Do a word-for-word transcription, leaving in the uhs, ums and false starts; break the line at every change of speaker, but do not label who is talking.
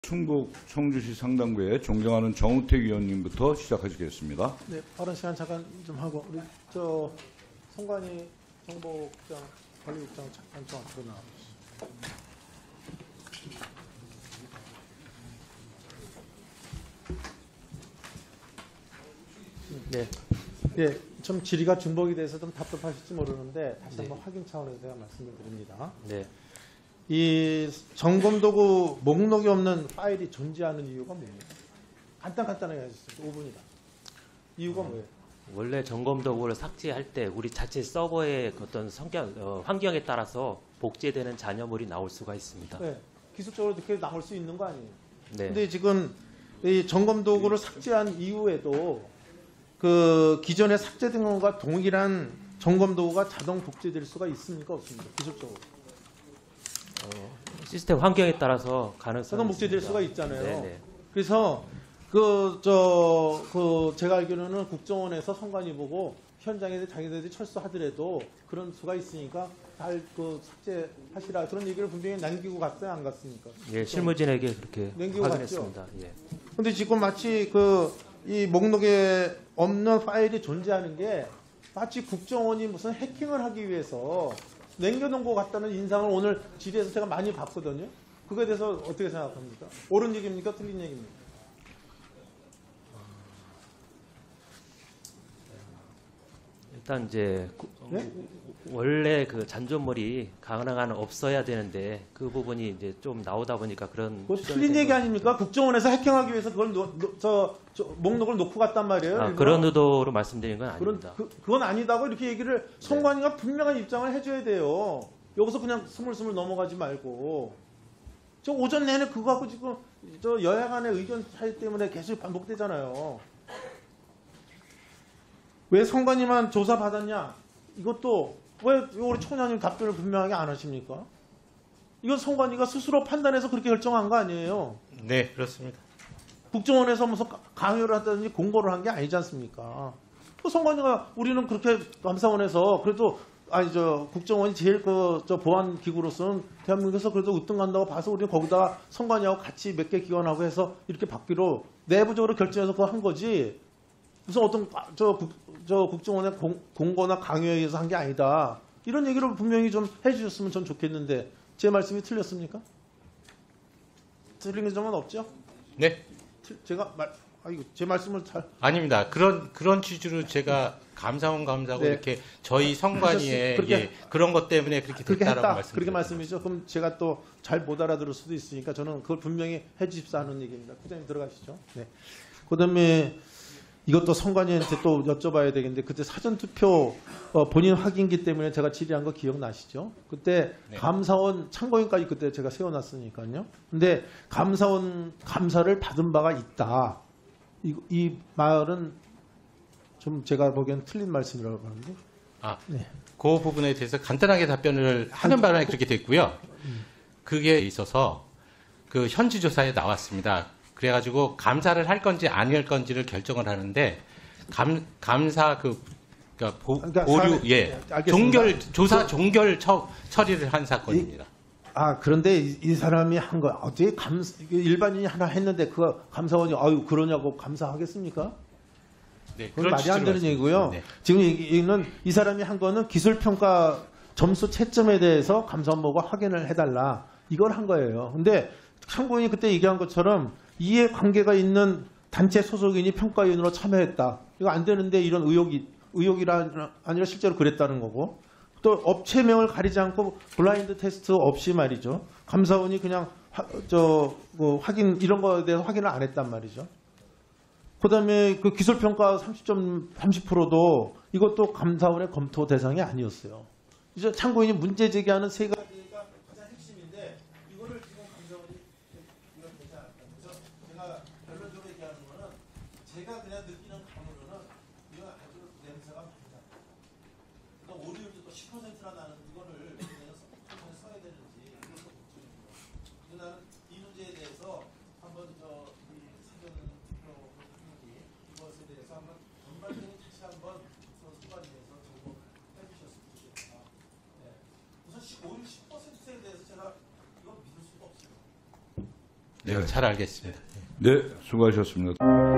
충북 청주시 상당구의 존경하는 정우택 의원님부터 시작하시겠습니다.
네, 빠른 시간 잠깐 좀 하고 우리 저 송관희 정보국장 관리국장 잠깐 좀 앞으로 나와주시죠. 네, 네, 좀 질의가 중복이 돼서 좀 답답하실지 모르는데 다시
네.
한번 확인 차원에서 제가 말씀을 드립니다.
네.
이 점검도구 목록이 없는 파일이 존재하는 이유가 뭡니까? 간단 간단하게 해주세요. 오 분이다. 이유가 뭐예요?
원래 점검 도구를 삭제할 때 우리 자체 서버의 어떤 성격, 어, 환경에 따라서 복제되는 잔여물이 나올 수가 있습니다.
네, 기술적으로 그렇게 나올 수 있는 거 아니에요?
네.
근데 지금 이 점검 도구를 삭제한 이후에도 그 기존에 삭제된 것과 동일한 점검 도구가 자동 복제될 수가 있습니까? 없습니까? 기술적으로.
어, 시스템 환경에 따라서 가능성이
자동 복제될
있습니다.
수가 있잖아요.
네네.
그래서 그 저 그 제가 알기로는 국정원에서 선관위 보고 현장에 자기들이 철수하더라도 그런 수가 있으니까 잘 그 삭제하시라 그런 얘기를 분명히 남기고 갔어요, 안 갔습니까?
예, 실무진에게 그렇게
남기고
확인했습니다. 예.
근데 지금 마치 그 이 목록에 없는 파일이 존재하는 게 마치 국정원이 무슨 해킹을 하기 위해서 남겨놓은 것 같다는 인상을 오늘 질의에서 제가 많이 봤거든요. 그거에 대해서 어떻게 생각합니까? 옳은 얘기입니까? 틀린 얘기입니까?
일단 이제 구-
네?
원래 그 잔존물이 가능한 없어야 되는데 그 부분이 이제 좀 나오다 보니까 그런
그거 틀린 얘기 아닙니까? 국정원에서 해킹하기 위해서 그걸 노, 노, 저, 저 목록을 놓고 갔단 말이에요.
아,
일부러.
그런 의도로 말씀드린 건
그런,
아닙니다.
그, 그건 아니다고 이렇게 얘기를 선관위가 분명한 입장을 해줘야 돼요. 여기서 그냥 스물스물 넘어가지 말고. 저 오전 내내 그거 갖고 지금 저 여야 간의 의견 차이 때문에 계속 반복되잖아요. 왜 선관위만 조사받았냐? 이것도 왜 우리 총장님 답변을 분명하게 안 하십니까? 이건 선관위가 스스로 판단해서 그렇게 결정한 거 아니에요.
네, 그렇습니다.
국정원에서 무슨 강요를 하든지 공고를 한 게 아니지 않습니까? 그 선관위가 우리는 그렇게 감사원에서 그래도 아니 저 국정원이 제일 그 저 보안 기구로서는 대한민국에서 그래도 으뜸 간다고 봐서 우리는 거기다 선관위하고 같이 몇 개 기관하고 해서 이렇게 받기로 내부적으로 결정해서 그거 한 거지. 무슨 어떤 저, 국, 저 국정원의 공, 공고나 강요에 의해서 한 게 아니다. 이런 얘기를 분명히 좀 해주셨으면 전 좋겠는데 제 말씀이 틀렸습니까? 틀린 점은 없죠?
네,
틀- 제가 말, 아이고 제 말씀을 잘
아닙니다. 그런 그런 취지로 제가 감사원 감사하고
네.
이렇게 저희 성관위에
그렇게-
예, 그런 것 때문에 그렇게
그렇게
됐다라고
했다
말씀.
그렇게 말씀이죠. 그럼 제가 또 잘 못 알아들을 수도 있으니까 저는 그걸 분명히 해주십사 하는 얘기입니다. 부장님 들어가시죠. 네. 그다음에 이것도 선관위한테 또 여쭤봐야 되겠는데 그때 사전투표 어, 본인 확인기 때문에 제가 질의한 거 기억나시죠? 그때
네.
감사원 참고인까지 그때 제가 세워놨으니까요. 근데 감사원 감사를 받은 바가 있다. 이, 이 말은 좀 제가 보기엔 틀린 말씀이라고 하는데.
아,
네.
그 부분에 대해서 간단하게 답변을 하는 바람에 그렇게 됐고요. 그게 있어서 그 현지 조사에 나왔습니다. 그래가지고 감사를 할 건지 아닐 건지를 결정을 하는데 감 감사 그 그러니까 보,
그러니까
보류
사람이-
예
네, 알겠습니다.
종결 조사 종결 처, 처리를 한 사건입니다.
아 그런데 이, 이 사람이 한 거 어떻게 감 일반인이 하나 했는데 그 감사원이 아유 그러냐고 감사하겠습니까?
네,
그건 말이 안 되는
취지로
얘기고요.
말씀드립니다. 네.
지금 얘기는 이 사람이 한 거는 기술평가 점수 채점에 대해서 감사원 보고 확인을 해달라. 이걸 한 거예요. 근데 참고인이 그때 얘기한 것처럼 이해관계가 있는 단체 소속인이 평가위원으로 참여했다. 이거 안 되는데 이런 의혹이, 의혹이라 아니라 실제로 그랬다는 거고. 또 업체명을 가리지 않고 블라인드 테스트 없이 말이죠. 감사원이 그냥 하, 저, 뭐 확인, 이런 거에 대해서 확인을 안 했단 말이죠. 그 다음에 그 기술평가 삼십 점 삼십 퍼센트도 이것도 감사원의 검토 대상이 아니었어요. 이제 참고인이 문제 제기하는 세 가지가 가장 핵심인데 이거를 지금 감사원이 이걸 되지 않았다. 그래서 제가 결론적으로 얘기하는 거는 제가 그냥 느끼는 감으로는 이건 아주 냄새가 많이 난다. 그러니까 오류율도 또 십 퍼센트나 나는 이거를 그냥 써야 되는지 이것도 걱정이고요. 그래서 나는 이 문제에 대해서 한번 저 이것에 대해서 한번 전반적인 다시 한번 수반위에서 점검해 주셨으면 좋겠다. 네. 우선 오류
네, 잘 알겠습니다.
네, 수고하셨습니다.